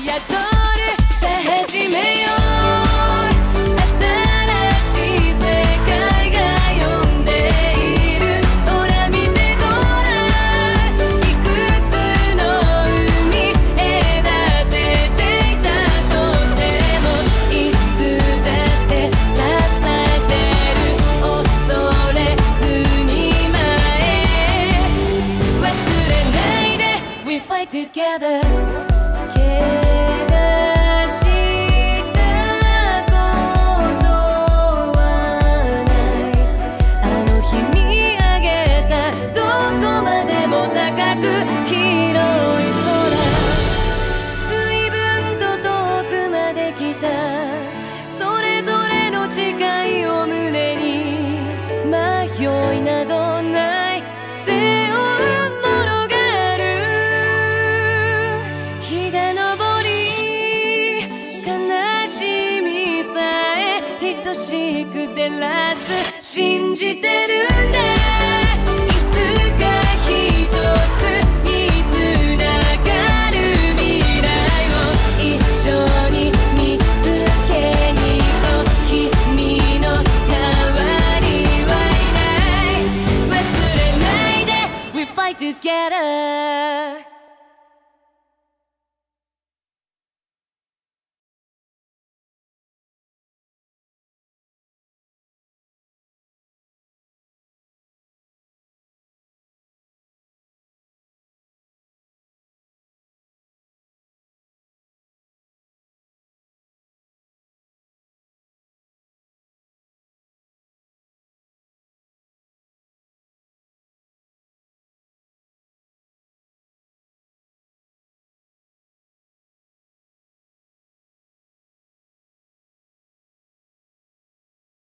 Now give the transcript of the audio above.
宿るさあ始めよう新しい世界が呼んでいるほら見てごらんいくつの海隔てていたとしてもいつだって支えてる恐れずに前忘れないで We fight together信じてるんだ